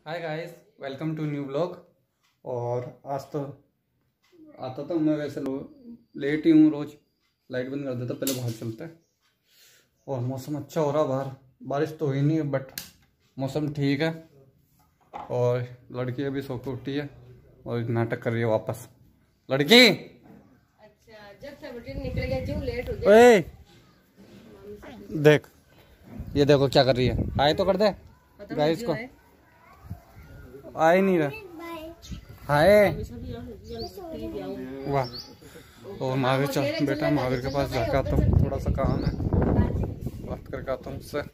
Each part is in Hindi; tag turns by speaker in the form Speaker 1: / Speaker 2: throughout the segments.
Speaker 1: Hi guys, welcome to new blog. और आज तो आता तो मैं वैसे लेट ही हूँ। रोज लाइट बंद कर देता, पहले बाहर चलते हैं। और मौसम अच्छा हो रहा बाहर, बारिश तो हुई नहीं है बट मौसम ठीक है। और लड़की अभी सो के उठी है और नाटक कर रही है वापस। लड़की
Speaker 2: अच्छा, जब सब निकल गया क्यों लेट हो गया?
Speaker 1: देख, ये देखो क्या कर रही है। हाय तो कर दे गाइस को। आ ही नहीं रहा। हाय वाह। और महावीर चल बेटा, महावीर के पास जाकर आता हूँ, थोड़ा सा काम है, बात करके आता हूँ उससे।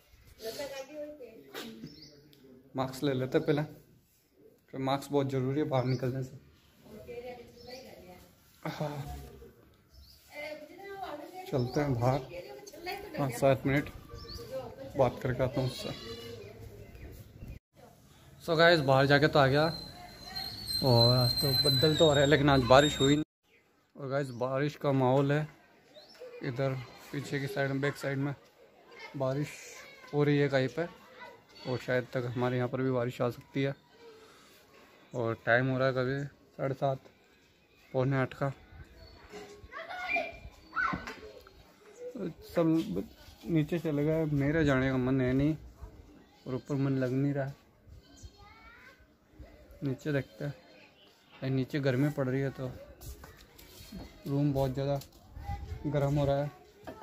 Speaker 1: मार्क्स ले लेते पहले, फिर मार्क्स बहुत ज़रूरी है बाहर निकलने से। हाँ, चलते हैं बाहर 5-7 मिनट, बात करके आता हूँ उससे। सो गाइस, बाहर जाके तो आ गया और आज तो बदल तो हो रहा है लेकिन आज बारिश हुई नहीं। और गाइस बारिश का माहौल है इधर पीछे की साइड में, बैक साइड में बारिश हो रही है कहीं पे। और शायद तक हमारे यहाँ पर भी बारिश आ सकती है। और टाइम हो रहा है कभी 7:30 पौने 8 का। सब नीचे चले गए, मेरे जाने का मन है नहीं और ऊपर मन लग नहीं रहा है। नीचे देखते हैं, नीचे गर्मी पड़ रही है तो रूम बहुत ज़्यादा गर्म हो रहा है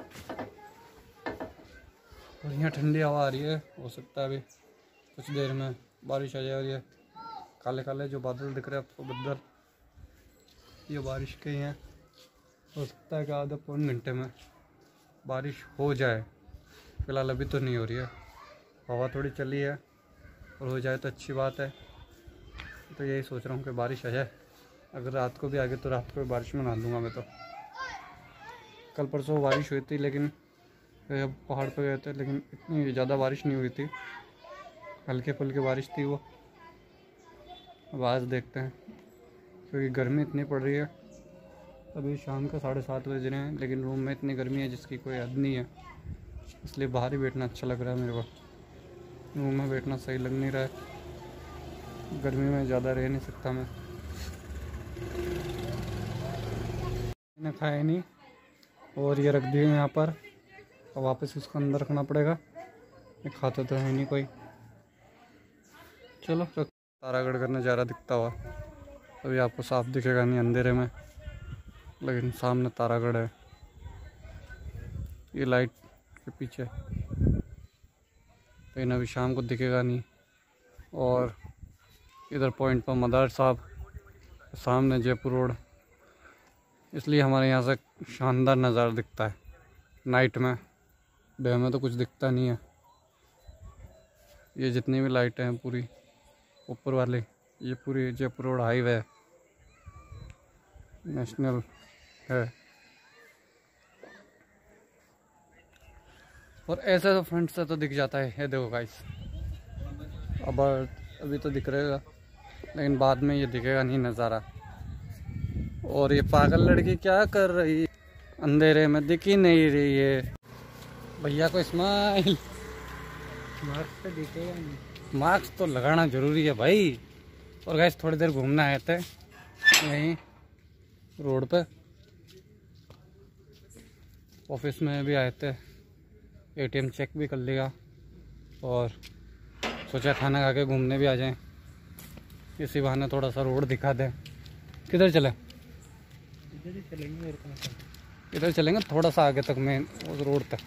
Speaker 1: और यहाँ ठंडी हवा आ रही है। हो सकता है अभी कुछ देर में बारिश आ जाए। और ये काले काले जो बादल दिख रहे हैं आपको, बदल, ये बारिश के ही हैं। हो सकता है कि आधे पौन घंटे में बारिश हो जाए। फ़िलहाल अभी तो नहीं हो रही है, हवा थोड़ी चली है और हो जाए तो अच्छी बात है। तो यही सोच रहा हूँ कि बारिश आ जाए। अगर रात को भी आ गई तो रात को भी बारिश में नहा लूँगा मैं तो। कल परसों बारिश हुई थी लेकिन पहाड़ पर गए थे, लेकिन इतनी ज़्यादा बारिश नहीं हुई थी, हल्के फुल्के बारिश थी वो। अब आज देखते हैं, क्योंकि गर्मी इतनी पड़ रही है। अभी शाम के 7:30 बज रहे हैं लेकिन रूम में इतनी गर्मी है जिसकी कोई हद नहीं है। इसलिए बाहर ही बैठना अच्छा लग रहा है मेरे को, रूम में बैठना सही लग नहीं रहा है। गर्मी में ज़्यादा रह नहीं सकता मैं। मैंने खाया नहीं और ये रख दिए यहाँ पर, और वापस इसको अंदर रखना पड़ेगा। ये खाता तो है नहीं कोई। चलो, तो तारागढ़ का नज़ारा दिखता हुआ अभी आपको साफ दिखेगा नहीं अंधेरे में, लेकिन सामने तारागढ़ है ये लाइट के पीछे, लेकिन अभी शाम को दिखेगा नहीं। और इधर पॉइंट पर मदार साहब, सामने जयपुर रोड, इसलिए हमारे यहाँ से शानदार नज़ारा दिखता है नाइट में। डे में तो कुछ दिखता नहीं है। ये जितनी भी लाइटें हैं पूरी ऊपर वाली, ये पूरी जयपुर रोड हाईवे है, नेशनल है। और ऐसे तो फ्रंट से तो दिख जाता है। ये देखो गाइस, अब अभी तो दिख रहेगा लेकिन बाद में ये दिखेगा नहीं नज़ारा। और ये पागल लड़की क्या कर रही, अंधेरे में दिख ही नहीं रही है। भैया को स्माइल। मार्क्स तो दिखेगा नहीं, मार्क्स तो लगाना ज़रूरी है भाई। और गाइस थोड़ी देर घूमना आए थे यहीं रोड पे, ऑफिस में भी आए थे, ATM चेक भी कर लिया और सोचा खाना खा के घूमने भी आ जाएं, इसी बहाने थोड़ा सा रोड दिखा दें। किधर चले? इधर ही चलेंगे और कहाँ? इधर चलेंगे थोड़ा सा आगे तक, मेन उस रोड तक।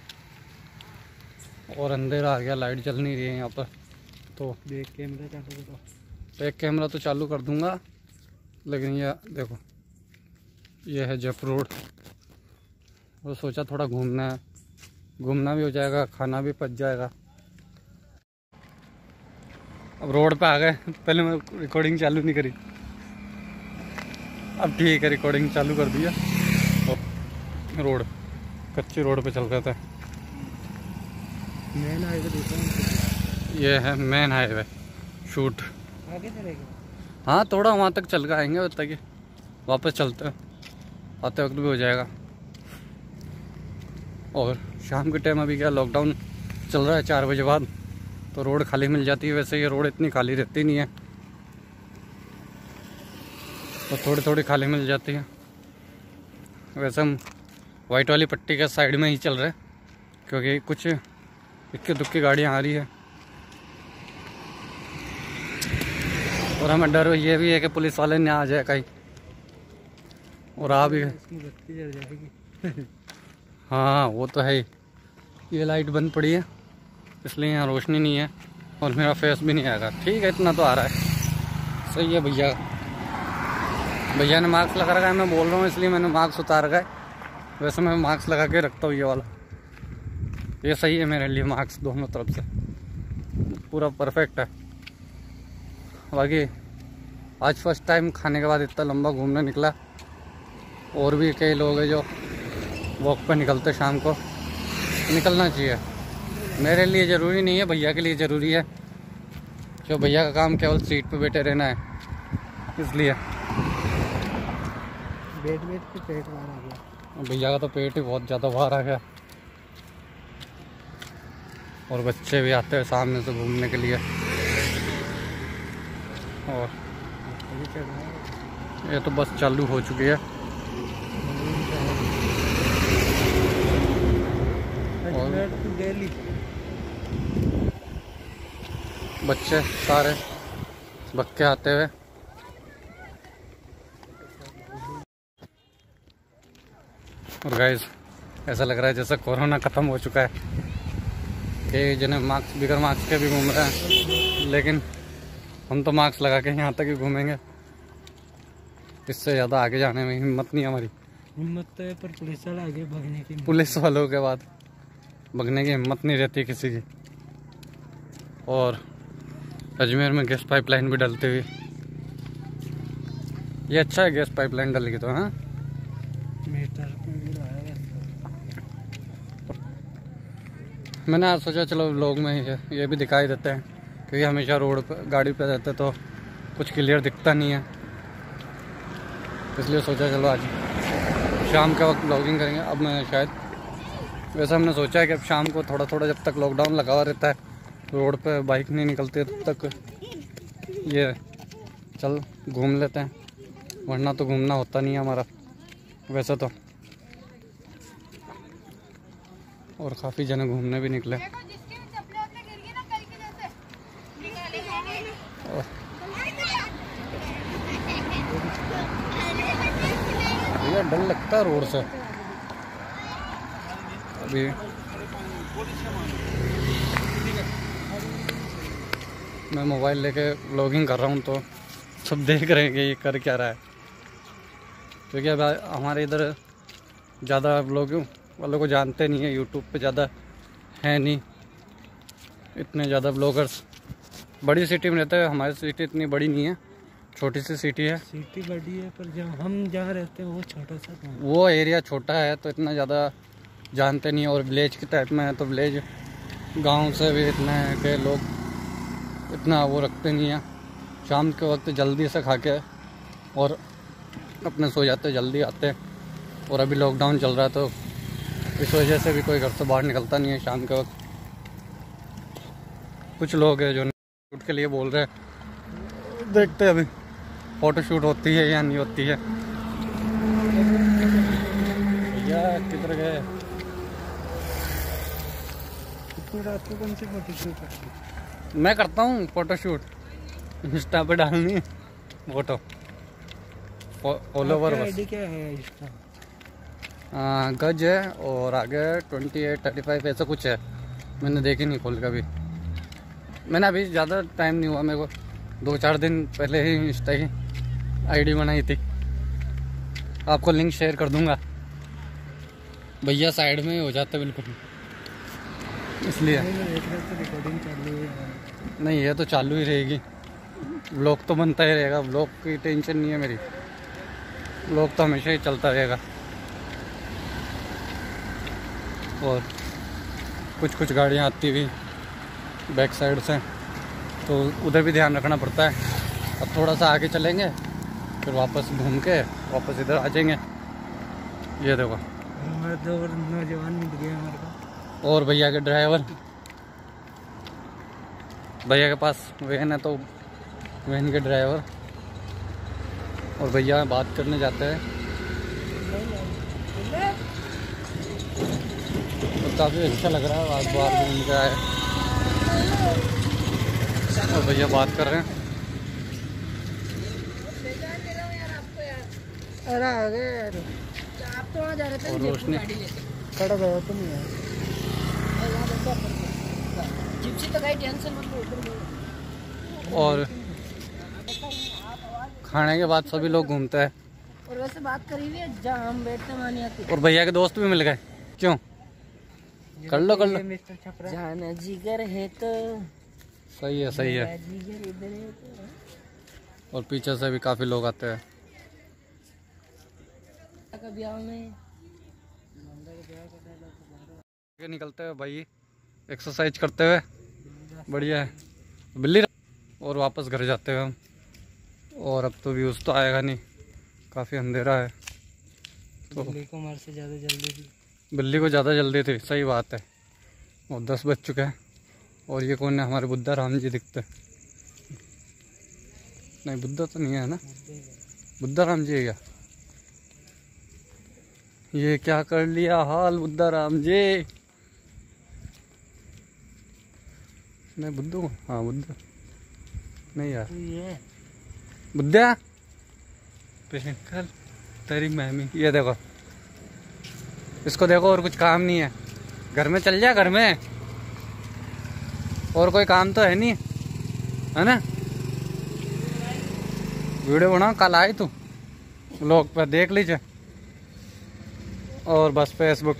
Speaker 1: और अंधेरा आ गया, लाइट जल नहीं रही है यहाँ पर। तो बैक कैमरा चालू करो। बैक कैमरा तो चालू कर दूँगा, लेकिन ये देखो, ये है जयपुर रोड। और सोचा थोड़ा घूमना है, घूमना भी हो जाएगा, खाना भी पच जाएगा। अब रोड पे आ गए। पहले मैं रिकॉर्डिंग चालू नहीं करी, अब ठीक है रिकॉर्डिंग चालू कर दिया। रोड कच्ची रोड पे चल रहे थे। मेन हाईवे, ये है मेन हाईवे। शूट आगे चलेगा। हाँ, थोड़ा वहाँ तक चल के आएंगे, तब तक वापस चलते हैं, आते वक्त भी हो जाएगा। और शाम के टाइम अभी क्या लॉकडाउन चल रहा है 4 बजे बाद, तो रोड खाली मिल जाती है। वैसे ये रोड इतनी खाली रहती नहीं है, तो थोड़ी थोड़ी खाली मिल जाती है। वैसे हम वाइट वाली पट्टी के साइड में ही चल रहे हैं, क्योंकि कुछ इक्की दुक्की गाड़ियाँ आ रही है। और हमें डर ये भी है कि पुलिस वाले ना आ जाए कहीं और आ भी
Speaker 2: बत्ती जल जाएगी।
Speaker 1: हाँ वो तो है ही। ये लाइट बंद पड़ी है इसलिए यहाँ रोशनी नहीं है और मेरा फेस भी नहीं आएगा। ठीक है, इतना तो आ रहा है, सही है। भैया ने मास्क लगा रखा है, मैं बोल रहा हूँ इसलिए मैंने मास्क उतार रखा है। वैसे मैं मास्क लगा के रखता हूँ ये वाला, ये सही है मेरे लिए। मास्क दोनों तरफ से पूरा परफेक्ट है। बाकी आज फर्स्ट टाइम खाने के बाद इतना लंबा घूमने निकला। और भी कई लोग हैं जो वॉक पर निकलते शाम को, निकलना चाहिए। मेरे लिए ज़रूरी नहीं है, भैया के लिए ज़रूरी है, जो भैया का काम केवल सीट पे बैठे रहना है, इसलिए।
Speaker 2: बैठ के पेट बाहर आ गया।
Speaker 1: भैया का तो पेट ही बहुत ज़्यादा बाहर आ गया। और बच्चे भी आते हैं सामने से घूमने के लिए। और ये तो बस चालू हो चुकी है।
Speaker 2: दिल्ली
Speaker 1: बच्चे सारे बक्के आते हुए। और गाइस ऐसा लग रहा है जैसे कोरोना ख़त्म हो चुका है, कि जिन्हें मास्क बिगर मास्क के भी घूम रहे हैं, लेकिन हम तो मास्क लगा के यहाँ तक ही घूमेंगे। इससे ज़्यादा आगे जाने में हिम्मत नहीं हमारी।
Speaker 2: हिम्मत तो है, पर पुलिस वाले आगे भागने की,
Speaker 1: पुलिस वालों के बाद भागने की हिम्मत नहीं रहती किसी की। और अजमेर में गैस पाइपलाइन भी डलती हुई, ये अच्छा है गैस पाइपलाइन डल गई तो। हाँ,
Speaker 2: मीटर पे भी लगाया।
Speaker 1: मैंने आज सोचा चलो व्लॉग में ये भी दिखाई देते हैं, क्योंकि हमेशा रोड पर गाड़ी पे रहते तो कुछ क्लियर दिखता नहीं है, इसलिए सोचा चलो आज शाम के वक्त व्लॉगिंग करेंगे। अब मैं शायद, वैसे हमने सोचा है कि अब शाम को थोड़ा थोड़ा, जब तक लॉकडाउन लगा हुआ रहता है, रोड पे बाइक नहीं निकलती, तब तक ये चल घूम लेते हैं, वरना तो घूमना होता नहीं है हमारा वैसे तो। और काफ़ी जने घूमने भी निकले। भैया डर लगता है रोड से। अभी मैं मोबाइल लेके व्लॉगिंग कर रहा हूँ तो सब देख रहे हैं कि ये कर क्या रहा है, क्योंकि अब हमारे इधर ज़्यादा व्लॉग वालों को जानते नहीं है, यूट्यूब पे ज़्यादा है नहीं इतने ज़्यादा ब्लॉगर्स। बड़ी सिटी में रहते हैं, हमारी सिटी इतनी बड़ी नहीं है, छोटी सी सिटी है।
Speaker 2: सिटी बड़ी है पर हम जहाँ रहते हैं वो छोटा सा गाँव,
Speaker 1: वो एरिया छोटा है तो इतना ज़्यादा जानते नहीं है। और विलेज के टाइप में है तो विलेज गांव से भी इतना है कि लोग इतना वो रखते नहीं है। शाम के वक्त जल्दी से खा के और अपने सो जाते, जल्दी आते। और अभी लॉकडाउन चल रहा है तो इस वजह से भी कोई घर से बाहर निकलता नहीं है शाम के वक्त। कुछ लोग हैं जो शूट के लिए बोल रहे हैं, देखते हैं अभी फ़ोटो शूट होती है या नहीं होती है। भैया किधर गए?
Speaker 2: इतनी रात को कौन सी फोटो शूट करती है?
Speaker 1: मैं करता हूँ फ़ोटो शूट, इंस्टा पे डालनी है फोटो, फॉलोवर बस।
Speaker 2: आईडी क्या है इसका?
Speaker 1: गज है और आगे 28 35 ऐसा कुछ है। मैंने देखी नहीं खोल कभी, मैंने अभी ज़्यादा टाइम नहीं हुआ मेरे को, 2-4 दिन पहले ही इंस्टा की आईडी बनाई थी। आपको लिंक शेयर कर दूंगा। भैया साइड में ही हो जाते बिल्कुल, इसलिए
Speaker 2: रिकॉर्डिंग चालू है।
Speaker 1: नहीं, ये तो चालू ही रहेगी, व्लॉग तो बनता ही रहेगा, व्लॉग की टेंशन नहीं है मेरी, व्लॉग तो हमेशा ही चलता रहेगा। और कुछ कुछ गाड़ियाँ आती हुई बैक साइड से, तो उधर भी ध्यान रखना पड़ता है। अब थोड़ा सा आगे चलेंगे फिर वापस घूम के वापस इधर आ जाएंगे। ये देखो
Speaker 2: हमारे 2 नौजवान मिल गए हमारे को।
Speaker 1: और भैया के ड्राइवर भैया के पास वैन है तो वैन के ड्राइवर और भैया बात करने जाते हैं। तो काफ़ी अच्छा लग रहा है, आज बाहर घूम के आए और भैया बात कर रहे हैं।
Speaker 2: आप तो वहाँ जा रहे थे
Speaker 1: और रोशनी
Speaker 2: खड़ा गया तो नहीं है जिप्सी तो गई टेंशन मत लो।
Speaker 1: और खाने के बाद सभी लोग घूमते हैं।
Speaker 2: और वैसे बात करी हुई है जहाँ हम बैठते वहाँ नहीं आती।
Speaker 1: और भैया के दोस्त भी मिल गए। क्यों? कर लो
Speaker 2: मिस्टर छपरा जाना जिगर है तो
Speaker 1: सही है, सही है।
Speaker 2: जिगर इधर है तो।
Speaker 1: और पीछे से भी काफ़ी लोग आते हैं।
Speaker 2: ब्याह में
Speaker 1: निकलते हैं भाई एक्सरसाइज करते हुए, बढ़िया है बिल्ली। और वापस घर जाते हैं हम। और अब तो व्यूज़ तो आएगा नहीं, काफ़ी अंधेरा है तो
Speaker 2: बिल्ली को हमारे से ज़्यादा जल्दी थी।
Speaker 1: बिल्ली को ज़्यादा जल्दी थी, सही बात है। और 10 बज चुके हैं। और ये कौन है? हमारे बुद्धा राम जी दिखते। नहीं बुद्धा तो नहीं है ना, बुद्धा राम जी है क्या? ये क्या कर लिया हाल बुद्धा राम जी। नहीं बुद्धू, हाँ बुद्धा नहीं यार,
Speaker 2: ये
Speaker 1: बुद्धा पिंकल तेरी मैमी। ये देखो इसको, देखो और कुछ काम नहीं है, घर में चल जा, घर में और कोई काम तो है नहीं, है ना? वीडियो बनाओ, कल आई तू लोग पर देख लीजिए। और बस फेसबुक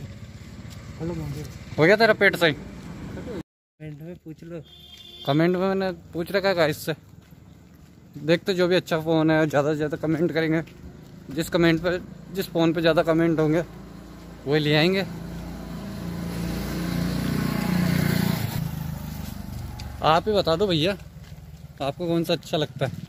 Speaker 1: हो गया तेरा पेट सही?
Speaker 2: कमेंट में पूछ लो।
Speaker 1: कमेंट में मैंने पूछ रखा है इससे। देखते जो भी अच्छा फ़ोन है ज़्यादा से ज़्यादा कमेंट करेंगे। जिस कमेंट पे, जिस फ़ोन पे ज़्यादा कमेंट होंगे वही ले आएंगे। आप ही बता दो भैया, आपको कौन सा अच्छा लगता है?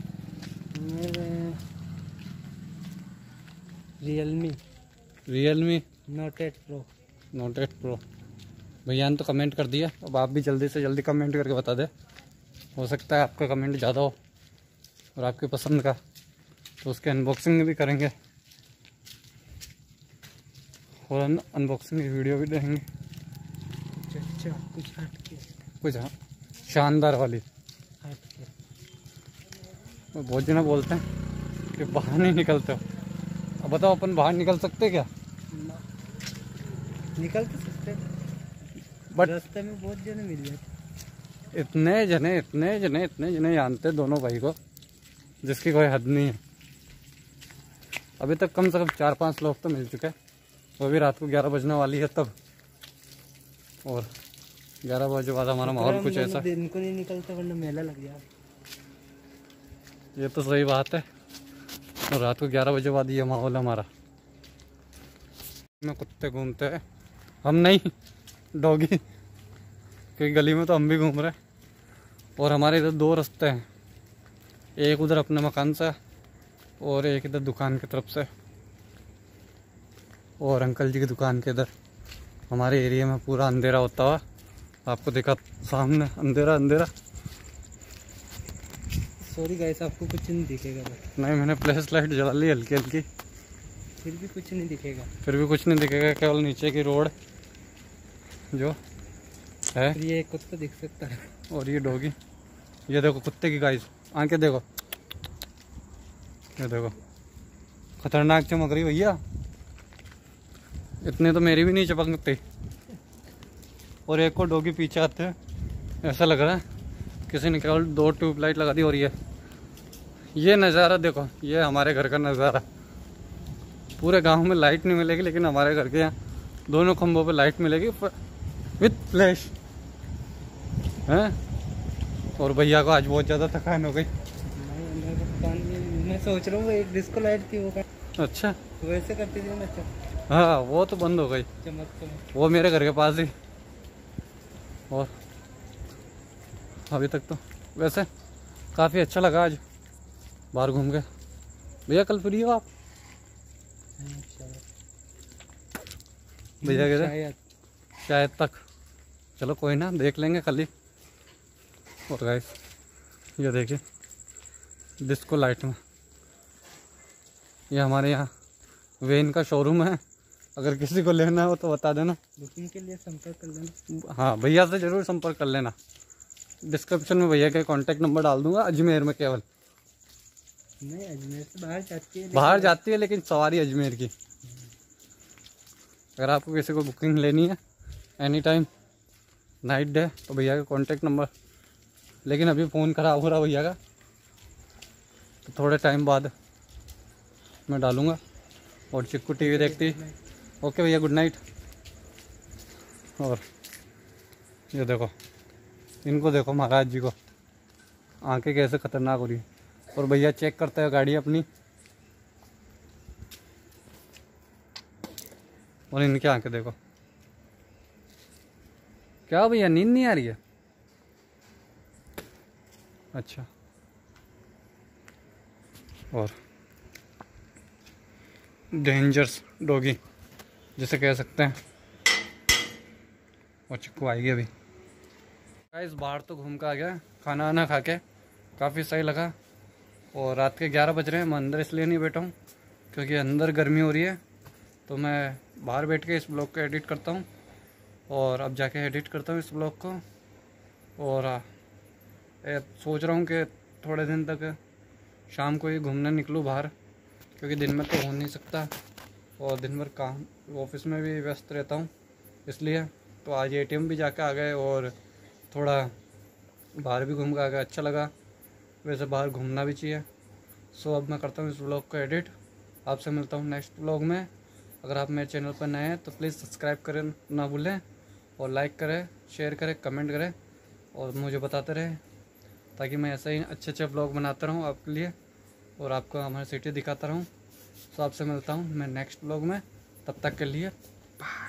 Speaker 1: Realme
Speaker 2: note 8 pro.
Speaker 1: भैया ने तो कमेंट कर दिया, अब आप भी जल्दी से जल्दी कमेंट करके बता दे। हो सकता है आपका कमेंट ज़्यादा हो और आपकी पसंद का, तो उसके अनबॉक्सिंग भी करेंगे और अनबॉक्सिंग की वीडियो भी देंगे।
Speaker 2: अच्छा कुछ हट के,
Speaker 1: कुछ हाँ शानदार वाली।
Speaker 2: हट के
Speaker 1: तो बहुत जना बोलते हैं कि बाहर नहीं निकलते हो। अब बताओ अपन बाहर निकल सकते क्या?
Speaker 2: निकल तो सकते,
Speaker 1: बट
Speaker 2: रास्ते में बहुत जने मिल जाते।
Speaker 1: इतने जने जानते दोनों भाई को, जिसकी कोई हद नहीं है। अभी तक कम से कम 4-5 लोग तो मिल चुके हैं, वो भी रात को 11 बजने वाली है तब। और 11 बजे बाद हमारा माहौल कुछ ऐसा,
Speaker 2: दिन को नहीं निकलता वरना मेला लग जाए।
Speaker 1: ये तो सही बात है। और रात को 11 बजे बाद ये माहौल हमारा। में कुत्ते घूमते हैं, हम नहीं, डॉगी, क्योंकि गली में तो हम भी घूम रहे हैं। और हमारे इधर 2 रास्ते हैं, एक उधर अपने मकान से और एक इधर दुकान की तरफ से। और अंकल जी की दुकान के इधर हमारे एरिया में पूरा अंधेरा होता हुआ आपको देखा सामने, अंधेरा।
Speaker 2: सॉरी गाइस, आपको कुछ नहीं दिखेगा।
Speaker 1: नहीं, मैंने फ्लैश लाइट जला ली हल्की,
Speaker 2: फिर भी कुछ नहीं
Speaker 1: दिखेगा। केवल नीचे की रोड जो है,
Speaker 2: ये कुत्ता दिख सकता है।
Speaker 1: और ये डॉगी, ये देखो कुत्ते की गाइस आंखें देखो, ये देखो खतरनाक चमक रही भैया, इतने तो मेरी भी नहीं चमकती। और एक को डॉगी पीछे आते हैं, ऐसा लग रहा है किसी ने केवल 2 ट्यूबलाइट लगा दी। और ये नज़ारा देखो, ये हमारे घर का नज़ारा। पूरे गांव में लाइट नहीं मिलेगी, लेकिन हमारे घर के यहाँ दोनों खंभों पे लाइट मिलेगी विथ फ्लैश है। और भैया को आज बहुत ज़्यादा थकान हो गई।
Speaker 2: मैं सोच रहा हूँ एक डिस्को लाइट थी वो,
Speaker 1: अच्छा
Speaker 2: वैसे करती थी ना।
Speaker 1: हाँ, वो तो बंद हो गई,
Speaker 2: चमक
Speaker 1: वो मेरे घर के पास ही। और अभी तक तो वैसे काफ़ी अच्छा लगा आज बाहर घूम के। भैया कल फ्री हो आप? भैया कह रहे शायद तक, चलो कोई ना, देख लेंगे कल ही। और गाइस ये देखिए डिस्को लाइट में, ये हमारे यहाँ वेन का शोरूम है। अगर किसी को लेना हो तो बता देना,
Speaker 3: बुकिंग के लिए संपर्क कर लेना।
Speaker 1: हाँ भैया से ज़रूर संपर्क कर लेना। डिस्क्रिप्शन में भैया के कांटेक्ट नंबर डाल दूंगा। अजमेर में केवल,
Speaker 3: नहीं अजमेर से बाहर जाती है,
Speaker 1: बाहर जाती है लेकिन सवारी अजमेर की। अगर आपको किसी को बुकिंग लेनी है एनी टाइम नाइट डे तो भैया का कांटेक्ट नंबर, लेकिन अभी फ़ोन ख़राब हो रहा भैया का, तो थोड़े टाइम बाद मैं डालूँगा। और चिक्कू टीवी देखती। ओके भैया, गुड नाइट। और ये देखो, इनको देखो महाराज जी को, आंखें कैसे खतरनाक हो रही है। और भैया चेक करते हैं गाड़ी अपनी, और इनकी आंखें देखो। क्या भैया नींद नहीं आ रही है? अच्छा। और डेंजर्स डॉगी जिसे कह सकते हैं। और चिक्कू आएगी अभी। गाइस बाहर तो घूम के आ गया, खाना वाना खा के काफ़ी सही लगा। और रात के 11 बज रहे हैं। मैं अंदर इसलिए नहीं बैठा हूँ क्योंकि अंदर गर्मी हो रही है, तो मैं बाहर बैठ के इस ब्लॉग को एडिट करता हूँ। और अब जाके एडिट करता हूँ इस ब्लॉग को। और सोच रहा हूँ कि थोड़े दिन तक शाम को ही घूमने निकलूँ बाहर, क्योंकि दिन में तो हो नहीं सकता और दिन भर काम ऑफिस में भी व्यस्त रहता हूँ इसलिए। तो आज एटीएम भी जाके आ गए और थोड़ा बाहर भी घूम के आ गया, अच्छा लगा। वैसे बाहर घूमना भी चाहिए। सो अब मैं करता हूँ इस ब्लॉग को एडिट। आपसे मिलता हूँ नेक्स्ट ब्लॉग में। अगर आप मेरे चैनल पर नए हैं तो प्लीज़ सब्सक्राइब करें ना भूलें, और लाइक करें, शेयर करें, कमेंट करें और मुझे बताते रहें, ताकि मैं ऐसे ही अच्छे अच्छे ब्लॉग बनाता रहूँ आपके लिए और आपको हमारी सिटी दिखाता रहूँ। तो आपसे मिलता हूँ मैं नेक्स्ट ब्लॉग में। तब तक के लिए बाय।